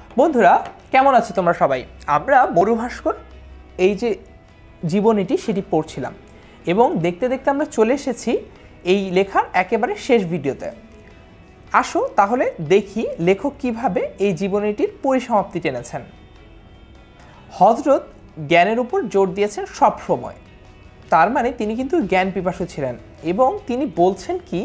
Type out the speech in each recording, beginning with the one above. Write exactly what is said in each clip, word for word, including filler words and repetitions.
বন্ধুরা কেমন আছো তোমরা সবাই? আমরা মরুভাস্কর এই যে জীবনীটি সেটি পড়ছিলাম এবং দেখতে দেখতে আমরা চলে এসেছি এই লেখার একেবারে শেষ ভিডিওতে। আসো তাহলে দেখি লেখক কিভাবে এই জীবনীটির পরিসমাপ্তি টেনেছেন। হযরত জ্ঞানের উপর জোর দিয়েছেন সব সময়, তার মানে তিনি কিন্তু জ্ঞান পিপাসু ছিলেন এবং তিনি বলছেন কি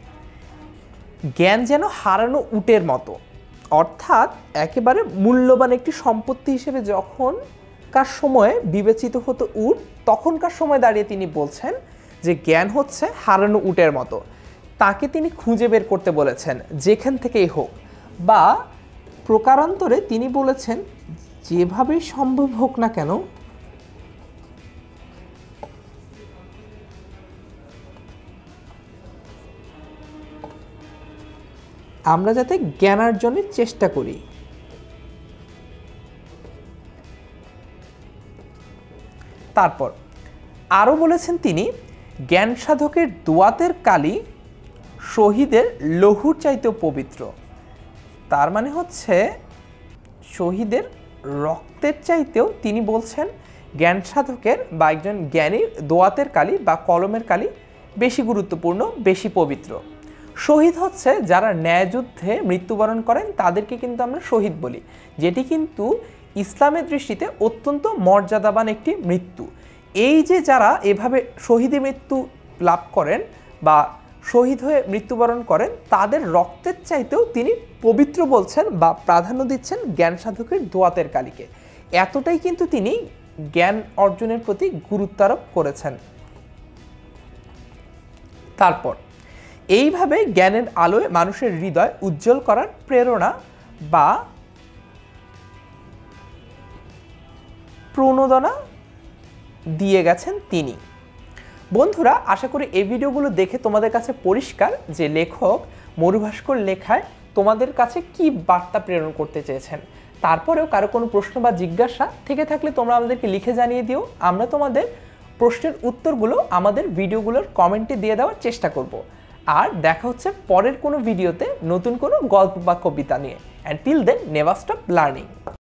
জ্ঞান যেন হারানো উটের মতো, অর্থাৎ একেবারে মূল্যবান একটি সম্পত্তি হিসেবে যখনকার সময়ে বিবেচিত হতো উট, তখনকার সময় দাঁড়িয়ে তিনি বলছেন যে জ্ঞান হচ্ছে হারানো উটের মতো। তাকে তিনি খুঁজে বের করতে বলেছেন যেখান থেকেই হোক, বা প্রকারান্তরে তিনি বলেছেন যেভাবেই সম্ভব হোক না কেন আমরা যাতে জ্ঞানার্জনের চেষ্টা করি। তারপর আরও বলেছেন তিনি জ্ঞান সাধকের দোয়াতের কালি শহীদের লহুর চাইতেও পবিত্র। তার মানে হচ্ছে শহীদের রক্তের চাইতেও তিনি বলছেন জ্ঞান সাধকের বা একজন জ্ঞানীর দোয়াতের কালি বা কলমের কালি বেশি গুরুত্বপূর্ণ, বেশি পবিত্র। শহীদ হচ্ছে যারা ন্যায়যুদ্ধে মৃত্যুবরণ করেন তাদেরকে কিন্তু আমরা শহীদ বলি, যেটি কিন্তু ইসলামের দৃষ্টিতে অত্যন্ত মর্যাদাবান একটি মৃত্যু। এই যে যারা এভাবে শহীদী মৃত্যু লাভ করেন বা শহীদ হয়ে মৃত্যুবরণ করেন তাদের রক্তের চাইতেও তিনি পবিত্র বলছেন বা প্রাধান্য দিচ্ছেন জ্ঞান সাধকের দোয়াতের কালিকে। এতটাই কিন্তু তিনি জ্ঞান অর্জনের প্রতি গুরুত্ব আরোপ করেছেন। তারপর এইভাবে জ্ঞানের আলোয় মানুষের হৃদয় উজ্জ্বল করার প্রেরণা বা প্রণোদনা দিয়ে গেছেন তিনি। বন্ধুরা আশা করি এই ভিডিওগুলো দেখে তোমাদের কাছে পরিষ্কার যে লেখক মরুভাস্কর লেখায় তোমাদের কাছে কি বার্তা প্রেরণ করতে চেয়েছেন। তারপরেও কারো কোনো প্রশ্ন বা জিজ্ঞাসা থেকে থাকলে তোমরা আমাদেরকে লিখে জানিয়ে দিও, আমরা তোমাদের প্রশ্নের উত্তরগুলো আমাদের ভিডিওগুলোর কমেন্টে দিয়ে দেওয়ার চেষ্টা করব। আর দেখা হচ্ছে পরের কোনো ভিডিওতে নতুন কোনো গল্প বা কবিতা নিয়ে। And till then never stop learning.